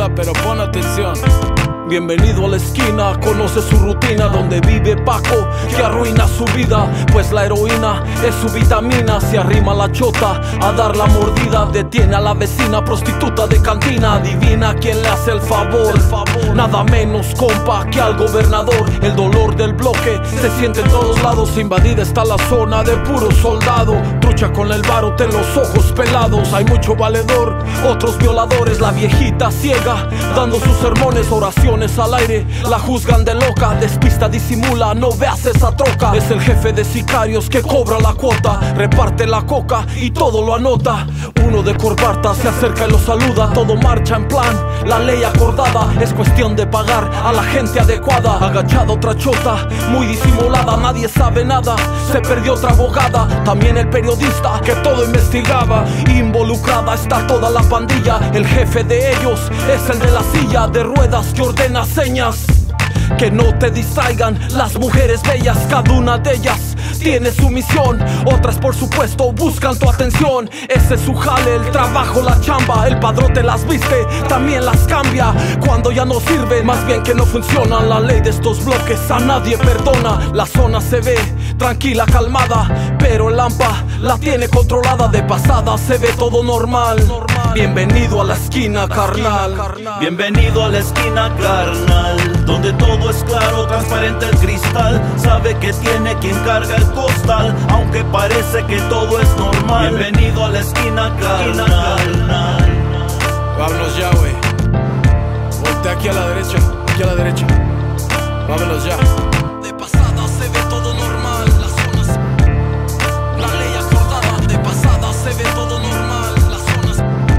Tranquila, pero pon atención. Bienvenido a la esquina, conoce su rutina, donde vive Paco, que arruina su vida. Pues la heroína es su vitamina. Se arrima la chota a dar la mordida. Detiene a la vecina, prostituta de cantina. Adivina quién le hace el favor. Nada menos, compa, que al gobernador. El dolor del bloque se siente en todos lados. Invadida está la zona de puro soldado. Trucha con el barote en los ojos pelados. Hay mucho valedor, otros violadores. La viejita ciega, dando sus sermones, oraciones al aire, la juzgan de loca. Despista, disimula, no veas esa troca. Es el jefe de sicarios que cobra la cuota. Reparte la coca y todo lo anota. Uno de corbata se acerca y lo saluda. Todo marcha en plan, la ley acordada. Es cuestión de pagar a la gente adecuada. Agachada otra chota, muy disimulada. Nadie sabe nada, se perdió otra abogada. También el periodista que todo investigaba. Involucrada está toda la pandilla. El jefe de ellos es el de la silla de ruedas que ordena señas. Que no te distraigan las mujeres bellas. Cada una de ellas tiene su misión. Otras por supuesto buscan tu atención. Ese es su jale, el trabajo, la chamba. El padrote las viste, también las cambia cuando ya no sirve, más bien que no funcionan. La ley de estos bloques a nadie perdona. La zona se ve tranquila, calmada, pero el AMPA la tiene controlada. De pasada se ve todo normal. Bienvenido a la esquina, carnal. Bienvenido a la esquina, carnal, donde todo es claro, transparente el cristal. Sabe que tiene quien carga el costal, aunque parece que todo es normal. Bienvenido a la esquina, carnal. Vámonos ya, güey. Voltea aquí a la derecha, aquí a la derecha. Vámonos ya. De pasada se ve todo normal. Las zonas, la ley acordada. De pasada se ve todo normal. Las zonas,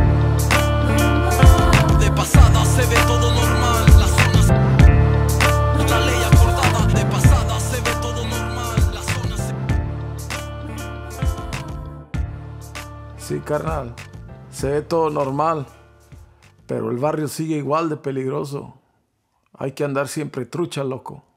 de pasada se ve todo normal. Las zonas, la ley acordada. De pasada se ve todo normal. Las zonas. Sí, carnal, se ve todo normal, pero el barrio sigue igual de peligroso. Hay que andar siempre trucha, loco.